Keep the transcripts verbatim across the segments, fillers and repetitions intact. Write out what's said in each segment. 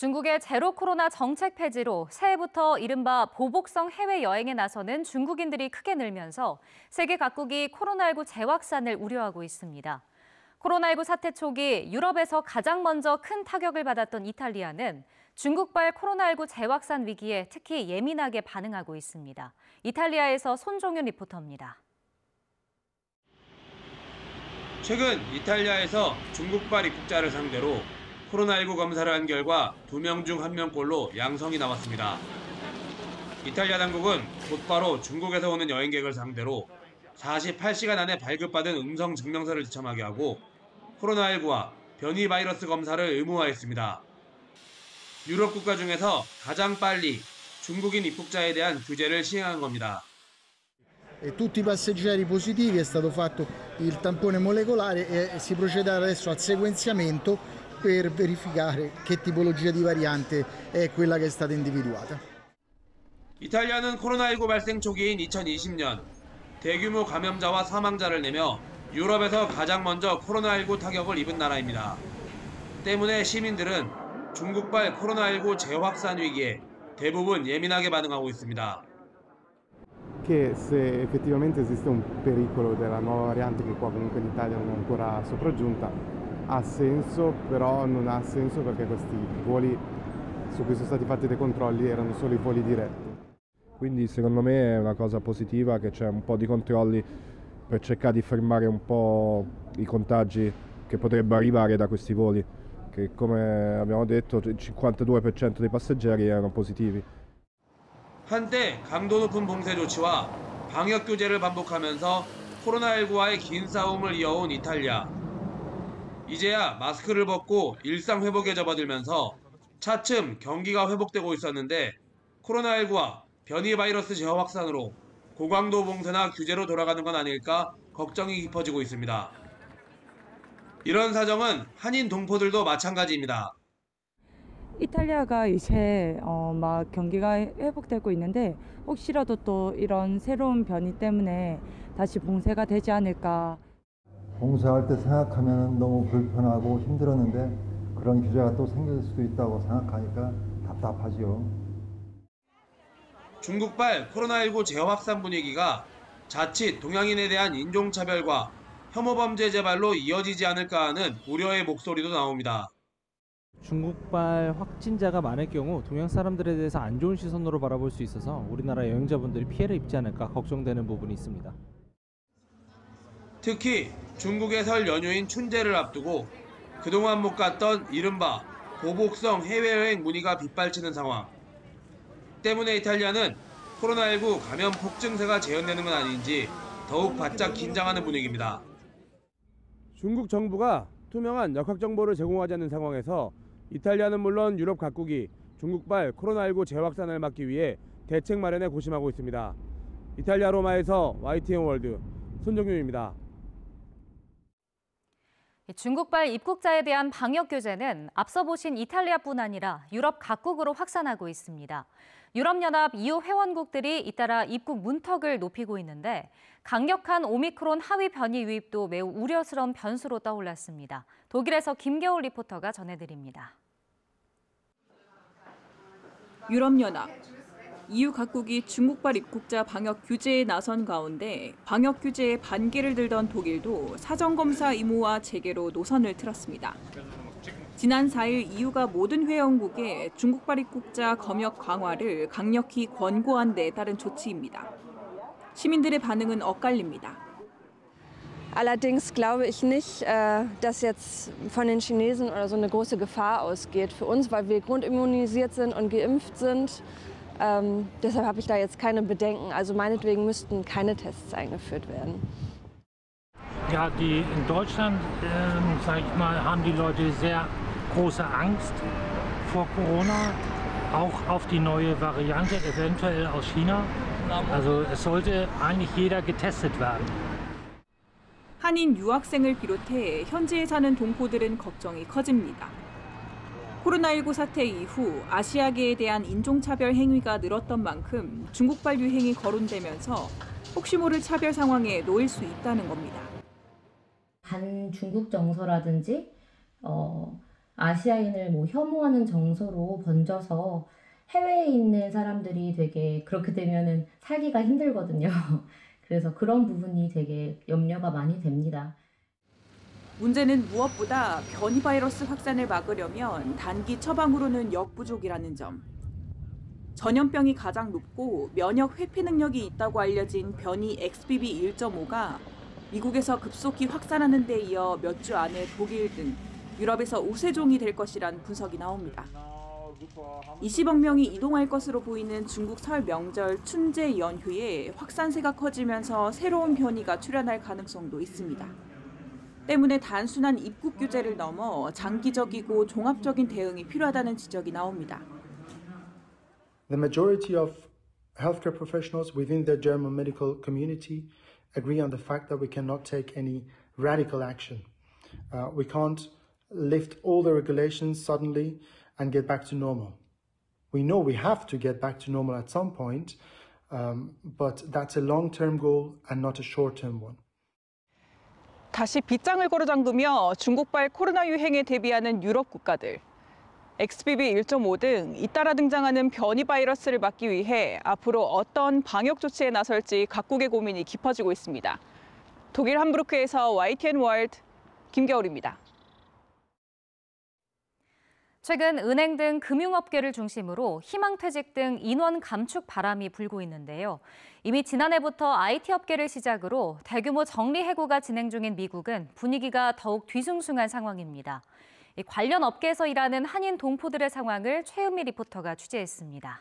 중국의 제로 코로나 정책 폐지로 새해부터 이른바 보복성 해외여행에 나서는 중국인들이 크게 늘면서 세계 각국이 코로나십구 재확산을 우려하고 있습니다. 코로나십구 사태 초기 유럽에서 가장 먼저 큰 타격을 받았던 이탈리아는 중국발 코로나십구 재확산 위기에 특히 예민하게 반응하고 있습니다. 이탈리아에서 손종윤 리포터입니다. 최근 이탈리아에서 중국발 입국자를 상대로 코로나십구 검사를 한 결과 두 명 중 한 명꼴로 양성이 나왔습니다. 이탈리아 당국은 곧바로 중국에서 오는 여행객을 상대로 사십팔 시간 안에 발급받은 음성 증명서를 지참하게 하고 코로나십구와 변이 바이러스 검사를 의무화했습니다. 유럽 국가 중에서 가장 빨리 중국인 입국자에 대한 규제를 시행한 겁니다. Tutti i passeggeri positivi è stato fatto il tampone molecolare e si procederà adesso al sequenziamento per verificare che tipologia di variante è quella che è stata individuata. 이탈리아는 코로나십구 발생 초기인 이천이십 년 대규모 감염자와 사망자를 내며 유럽에서 가장 먼저 코로나십구 타격을 입은 나라입니다. 때문에 시민들은 중국발 코로나십구 재확산 위기에 대부분 예민하게 반응하고 있습니다. Che se effettivamente esiste un pericolo della nuova variante che qua comunque in Italia non è ancora sopraggiunta, ha senso, però non ha senso perché questi voli su cui sono stati fatti dei controlli erano solo i voli diretti. Quindi secondo me è una cosa positiva che c'è un po' di controlli per cercare di fermare un po' i contagi che potrebbero arrivare da questi voli, che come abbiamo detto il cinquantadue per cento dei passeggeri erano positivi. 한때 강도 높은 봉쇄 조치와 방역 규제를 반복하면서 코로나십구와의 긴 싸움을 이어온 이탈리아. 이제야 마스크를 벗고 일상 회복에 접어들면서 차츰 경기가 회복되고 있었는데 코로나십구와 변이 바이러스 재확산으로 고강도 봉쇄나 규제로 돌아가는 건 아닐까 걱정이 깊어지고 있습니다. 이런 사정은 한인 동포들도 마찬가지입니다. 이탈리아가 이제 어, 막 경기가 회복되고 있는데 혹시라도 또 이런 새로운 변이 때문에 다시 봉쇄가 되지 않을까. 봉쇄할 때 생각하면 너무 불편하고 힘들었는데 그런 규제가 또 생길 수도 있다고 생각하니까 답답하죠. 중국발 코로나십구 재확산 분위기가 자칫 동양인에 대한 인종차별과 혐오범죄 재발로 이어지지 않을까 하는 우려의 목소리도 나옵니다. 중국발 확진자가 많을 경우 동양 사람들에 대해서 안 좋은 시선으로 바라볼 수 있어서 우리나라 여행자분들이 피해를 입지 않을까 걱정되는 부분이 있습니다. 특히 중국의 설 연휴인 춘제를 앞두고 그동안 못 갔던 이른바 보복성 해외여행 문의가 빗발치는 상황. 때문에 이탈리아는 코로나십구 감염 폭증세가 재현되는 건 아닌지 더욱 바짝 긴장하는 분위기입니다. 중국 정부가 투명한 역학 정보를 제공하지 않는 상황에서 이탈리아는 물론 유럽 각국이 중국발 코로나십구 재확산을 막기 위해 대책 마련에 고심하고 있습니다. 이탈리아 로마에서 와이티엔 월드 손정윤입니다. 중국발 입국자에 대한 방역 규제는 앞서 보신 이탈리아뿐 아니라 유럽 각국으로 확산하고 있습니다. 유럽연합 이유 회원국들이 잇따라 입국 문턱을 높이고 있는데 강력한 오미크론 하위 변이 유입도 매우 우려스러운 변수로 떠올랐습니다. 독일에서 김겨울 리포터가 전해드립니다. 유럽연합, 이유 각국이 중국발 입국자 방역 규제에 나선 가운데 방역 규제에 반기를 들던 독일도 사전검사 의무화 재개로 노선을 틀었습니다. 지난 사 일 이유가 모든 회원국에 중국발 입국자 검역 강화를 강력히 권고한 데 따른 조치입니다. 시민들의 반응은 엇갈립니다. Allerdings glaube ich nicht, dass jetzt von den Chinesen oder so eine große Gefahr ausgeht für uns, weil wir grundimmunisiert sind und geimpft sind. Ähm, deshalb habe ich da jetzt keine Bedenken. Also meinetwegen müssten keine Tests eingeführt werden. Ja, die in Deutschland, äh, sag ich mal, haben die Leute sehr große Angst vor Corona, auch auf die neue Variante, eventuell aus China. Also es sollte eigentlich jeder getestet werden. 한인 유학생을 비롯해 현지에 사는 동포들은 걱정이 커집니다. 코로나십구 사태 이후 아시아계에 대한 인종차별 행위가 늘었던 만큼 중국발 유행이 거론되면서 혹시 모를 차별 상황에 놓일 수 있다는 겁니다. 반중국 정서라든지 어, 아시아인을 뭐 혐오하는 정서로 번져서 해외에 있는 사람들이 되게 그렇게 되면은 살기가 힘들거든요. 그래서 그런 부분이 되게 염려가 많이 됩니다. 문제는 무엇보다 변이 바이러스 확산을 막으려면 단기 처방으로는 역부족이라는 점. 전염병이 가장 높고 면역 회피 능력이 있다고 알려진 변이 엑스비비 일 점 오가 미국에서 급속히 확산하는 데 이어 몇 주 안에 독일 등 유럽에서 우세종이 될 것이란 분석이 나옵니다. 이십억 명이 이동할 것으로 보이는 중국 설 명절 춘제 연휴에 확산세가 커지면서 새로운 변이가 출현할 가능성도 있습니다. 때문에 단순한 입국 규제를 넘어 장기적이고 종합적인 대응이 필요하다는 지적이 나옵니다. The majority of healthcare professionals within the German medical community agree on the fact that we cannot take any radical action. Uh, we can't lift all the regulations suddenly and get back to normal. We know we have to get back to normal at some point, um, but that's a long-term goal and not a short-term one. 다시 빗장을 걸어 잠그며 중국발 코로나 유행에 대비하는 유럽 국가들. 엑스비비 일 점 오 등 잇따라 등장하는 변이 바이러스를 막기 위해 앞으로 어떤 방역 조치에 나설지 각국의 고민이 깊어지고 있습니다. 독일 함부르크에서 와이티엔 월드 김겨울입니다. 최근 은행 등 금융업계를 중심으로 희망퇴직 등 인원 감축 바람이 불고 있는데요. 이미 지난해부터 아이티 업계를 시작으로 대규모 정리해고가 진행 중인 미국은 분위기가 더욱 뒤숭숭한 상황입니다. 관련 업계에서 일하는 한인 동포들의 상황을 최은미 리포터가 취재했습니다.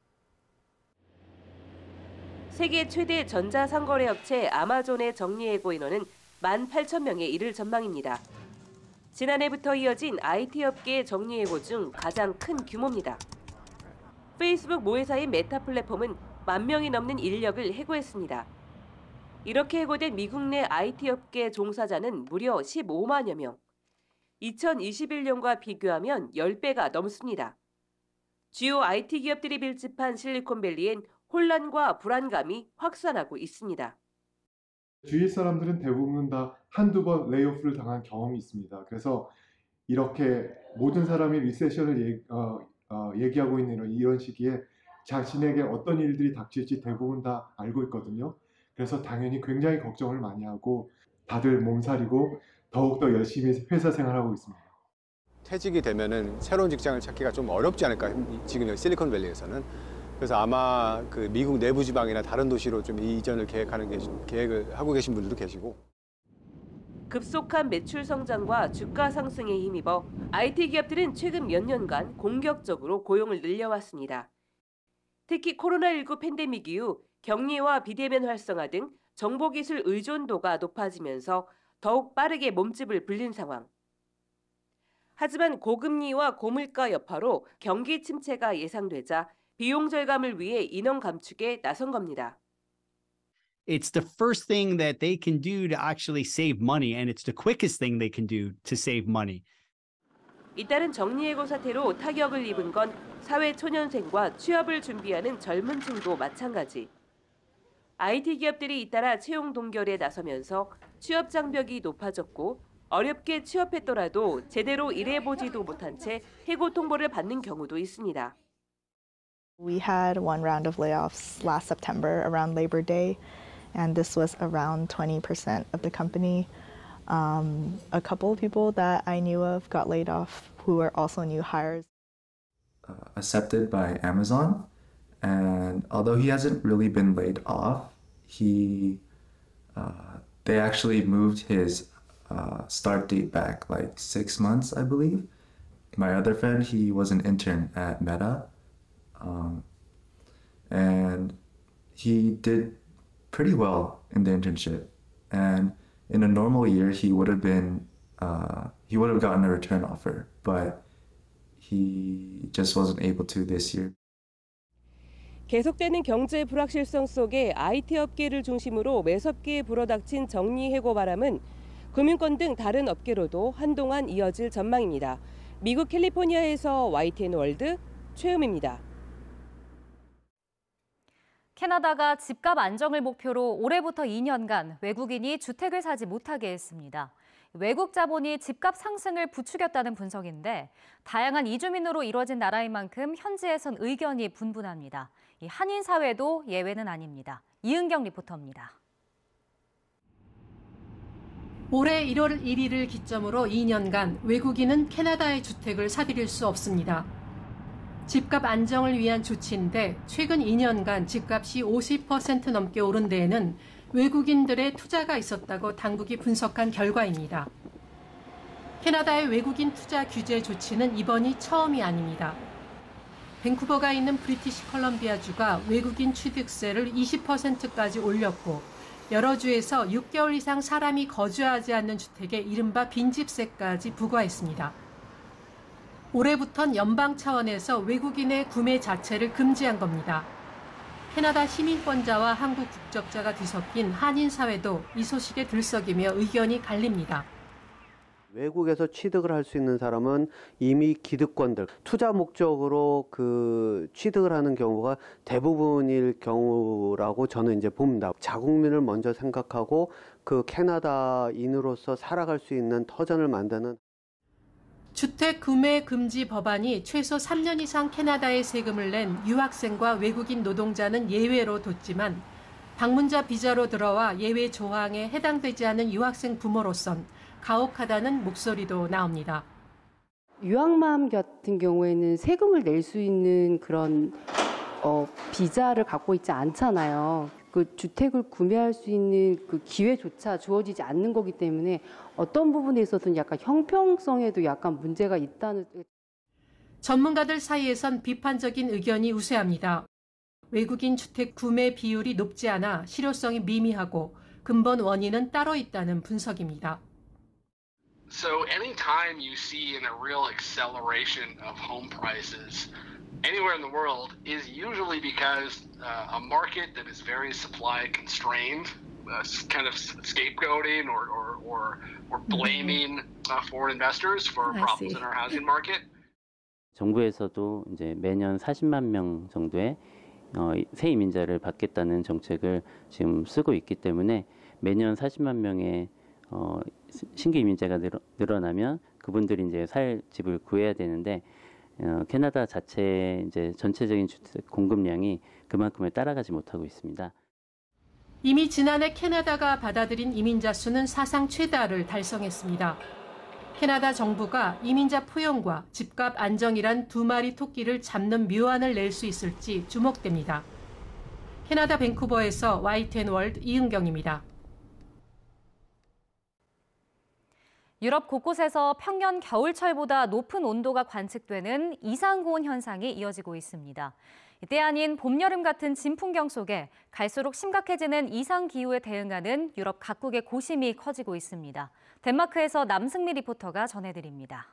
세계 최대 전자상거래 업체 아마존의 정리해고 인원은 만 팔천 명에 이를 전망입니다. 지난해부터 이어진 아이티 업계의 정리해고 중 가장 큰 규모입니다. 페이스북 모회사인 메타 플랫폼은 만 명이 넘는 인력을 해고했습니다. 이렇게 해고된 미국 내 아이티 업계 종사자는 무려 십오만여 명. 이천이십일 년과 비교하면 십 배가 넘습니다. 주요 아이티 기업들이 밀집한 실리콘밸리엔 혼란과 불안감이 확산하고 있습니다. 주위 사람들은 대부분 다 한두 번 레이오프를 당한 경험이 있습니다. 그래서 이렇게 모든 사람이 리세션을 얘기, 어, 어, 얘기하고 있는 이런, 이런 시기에 자신에게 어떤 일들이 닥칠지 대부분 다 알고 있거든요. 그래서 당연히 굉장히 걱정을 많이 하고 다들 몸살이고 더욱더 열심히 회사 생활하고 있습니다. 퇴직이 되면은 새로운 직장을 찾기가 좀 어렵지 않을까, 지금 여기 실리콘밸리에서는. 그래서 아마 그 미국 내부 지방이나 다른 도시로 좀 이전을 계획하는 게, 계획을 하고 계신 분들도 계시고. 급속한 매출 성장과 주가 상승에 힘입어 아이티 기업들은 최근 몇 년간 공격적으로 고용을 늘려왔습니다. 특히 코로나십구 팬데믹 이후 격리와 비대면 활성화 등 정보기술 의존도가 높아지면서 더욱 빠르게 몸집을 불린 상황. 하지만 고금리와 고물가 여파로 경기 침체가 예상되자 비용 절감을 위해 인원 감축에 나선 겁니다. It's the first thing that they can do to actually save money, and it's the quickest thing they can do to save money. 잇따른 정리해고 사태로 타격을 입은 건 사회 초년생과 취업을 준비하는 젊은 층도 마찬가지. 아이티 기업들이 잇따라 채용 동결에 나서면서 취업 장벽이 높아졌고 어렵게 취업했더라도 제대로 일해보지도 못한 채 해고 통보를 받는 경우도 있습니다. We had one round of layoffs last September around Labor Day, and this was around twenty percent of the company. Um, a couple of people that I knew of got laid off who were also new hires. Uh, accepted by Amazon, and although he hasn't really been laid off, he uh, they actually moved his uh, start date back like six months, I believe. My other friend, he was an intern at Meta, um, and he did pretty well in the internship. And in a normal year, he would have been uh, he would have gotten a return offer, but he just wasn't able to this year. 계속되는 경제 불확실성 속에 아이티 업계를 중심으로 매섭게 불어닥친 정리해고 바람은 금융권 등 다른 업계로도 한동안 이어질 전망입니다. 미국 캘리포니아에서 와이티엔 월드 최음입니다. 캐나다가 집값 안정을 목표로 올해부터 이 년간 외국인이 주택을 사지 못하게 했습니다. 외국 자본이 집값 상승을 부추겼다는 분석인데 다양한 이주민으로 이루어진 나라인 만큼 현지에선 의견이 분분합니다. 이 한인 사회도 예외는 아닙니다. 이은경 리포터입니다. 올해 일월 일일을 기점으로 이 년간 외국인은 캐나다의 주택을 사들일 수 없습니다. 집값 안정을 위한 조치인데 최근 이 년간 집값이 오십 퍼센트 넘게 오른 데에는 외국인들의 투자가 있었다고 당국이 분석한 결과입니다. 캐나다의 외국인 투자 규제 조치는 이번이 처음이 아닙니다. 밴쿠버가 있는 브리티시 컬럼비아주가 외국인 취득세를 이십 퍼센트까지 올렸고 여러 주에서 육 개월 이상 사람이 거주하지 않는 주택에 이른바 빈집세까지 부과했습니다. 올해부턴 연방 차원에서 외국인의 구매 자체를 금지한 겁니다. 캐나다 시민권자와 한국 국적자가 뒤섞인 한인 사회도 이 소식에 들썩이며 의견이 갈립니다. 외국에서 취득을 할 수 있는 사람은 이미 기득권들, 투자 목적으로 그 취득을 하는 경우가 대부분일 경우라고 저는 이제 봅니다. 자국민을 먼저 생각하고 그 캐나다인으로서 살아갈 수 있는 터전을 만드는 주택 구매 금지 법안이 최소 삼 년 이상 캐나다에 세금을 낸 유학생과 외국인 노동자는 예외로 뒀지만 방문자 비자로 들어와 예외 조항에 해당되지 않은 유학생 부모로선 가혹하다는 목소리도 나옵니다. 유학맘 같은 경우에는 세금을 낼 수 있는 그런 어, 비자를 갖고 있지 않잖아요. 그 주택을 구매할 수 있는 그 기회조차 주어지지 않는 거기 때문에 어떤 부분에 있어서는 약간 형평성에도 약간 문제가 있다는. 전문가들 사이에선 비판적인 의견이 우세합니다. 외국인 주택 구매 비율이 높지 않아 실효성이 미미하고 근본 원인은 따로 있다는 분석입니다. So anytime you see in a real acceleration of home prices anywhere in the world is usually because uh, a market that is very supply constrained, uh, kind of scapegoating or or or, or blaming uh, foreign investors for problems in our housing market. 정부에서도 이제 매년 사십만 명 정도의 어, 새 이민자를 받겠다는 정책을 지금 쓰고 있기 때문에 매년 사십만 명의 어, 신규 이민자가 늘어, 늘어나면 그분들이 이제 살 집을 구해야 되는데 어, 캐나다 자체의 이제 전체적인 주택 공급량이 그만큼을 따라가지 못하고 있습니다. 이미 지난해 캐나다가 받아들인 이민자 수는 사상 최다를 달성했습니다. 캐나다 정부가 이민자 포용과 집값 안정이란 두 마리 토끼를 잡는 묘안을 낼 수 있을지 주목됩니다. 캐나다 밴쿠버에서 와이티엔월드 이은경입니다. 유럽 곳곳에서 평년 겨울철보다 높은 온도가 관측되는 이상고온 현상이 이어지고 있습니다. 때 아닌 봄, 여름 같은 진풍경 속에 갈수록 심각해지는 이상기후에 대응하는 유럽 각국의 고심이 커지고 있습니다. 덴마크에서 남승미 리포터가 전해드립니다.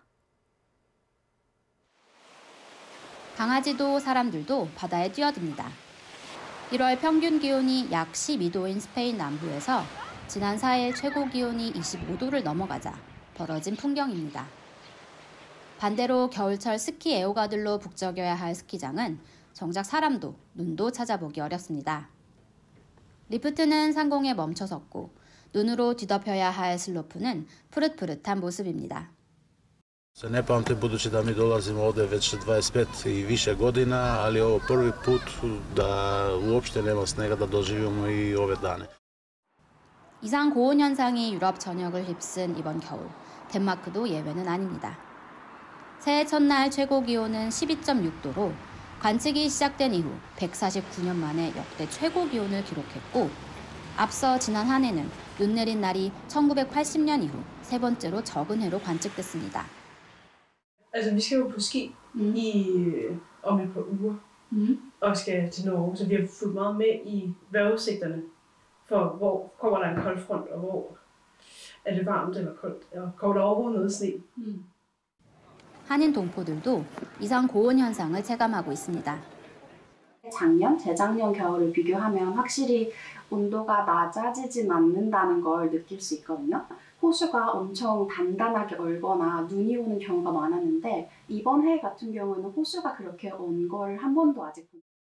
강아지도 사람들도 바다에 뛰어듭니다. 일월 평균 기온이 약 십이 도인 스페인 남부에서 지난 사 일 최고 기온이 이십오 도를 넘어가자 벌어진 풍경입니다. 반대로 겨울철 스키 애호가들로 북적여야 할 스키장은 정작 사람도 눈도 찾아보기 어렵습니다. 리프트는 상공에 멈춰섰고 눈으로 뒤덮여야 할 슬로프는 푸릇푸릇한 모습입니다. Se ne pamtim budući da mi dolazimo ovdje već dvadeset pet i više godina, ali ovo prvi put da uopšte nema snega da doživimo i ove dane. 이상 고온 현상이 유럽 전역을 휩쓴 이번 겨울, 덴마크도 예외는 아닙니다. 새해 첫날 최고 기온은 십이 점 육 도로 관측이 시작된 이후 백사십구 년 만에 역대 최고 기온을 기록했고 앞서 지난 한 해는 눈 내린 날이 천구백팔십 년 이후 세 번째로 적은 해로 관측됐습니다. Altså, vi skal jo på ski mm. i om et par uger mm. og skal til Norge, så vi har fulgt meget med i vejrudsigterne for hvor kommer der en kold front og hvor er det varmt eller koldt og kommer der overhovedet noget sne. Mm. 한인 동포들도 이상 고온 현상을 체감하고 있습니다. 작년, 재작년 겨울을 비교하면 확실히 온도가 낮아지진 않는다는 걸 느낄 수 있거든요. 호수가 엄청 단단하게 얼거나 눈이 오는 경우가 많았는데 이번 해 같은 경우는 호수가 그렇게 언 걸 한 번도 아직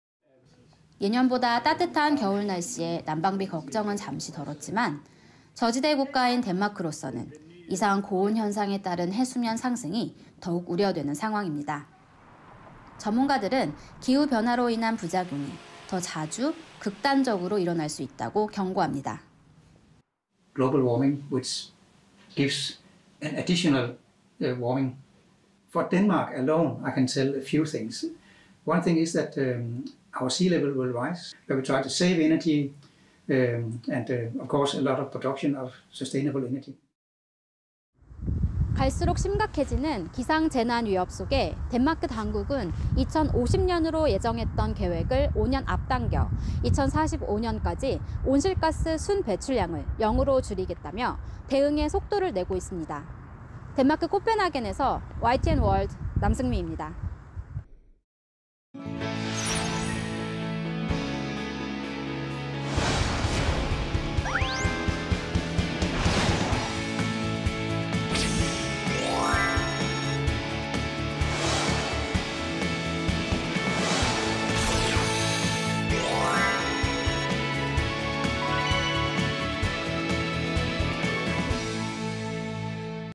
예년보다 따뜻한 겨울 날씨에 난방비 걱정은 잠시 덜었지만 저지대 국가인 덴마크로서는 이상 고온 현상에 따른 해수면 상승이 더욱 우려되는 상황입니다. 전문가들은 기후변화로 인한 부작용이 더 자주 극단적으로 일어날 수 있다고 경고합니다. Global warming, which gives an additional uh, warming. For Denmark alone, I can tell a few things. One thing is that um, our sea level will rise, but we try to save energy um, and, uh, of course, a lot of production of sustainable energy. 갈수록 심각해지는 기상재난 위협 속에 덴마크 당국은 이천오십 년으로 예정했던 계획을 오 년 앞당겨 이천사십오 년까지 온실가스 순 배출량을 영으로 줄이겠다며 대응의 속도를 내고 있습니다. 덴마크 코펜하겐에서 와이티엔 월드 남승미입니다.